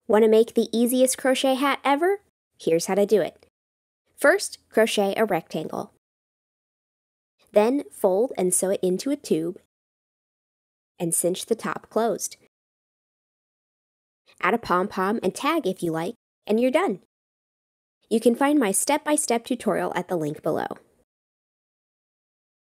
Want to make the easiest crochet hat ever? Here's how to do it. First, crochet a rectangle. Then fold and sew it into a tube and cinch the top closed. Add a pom-pom and tag if you like, and you're done. You can find my step-by-step tutorial at the link below.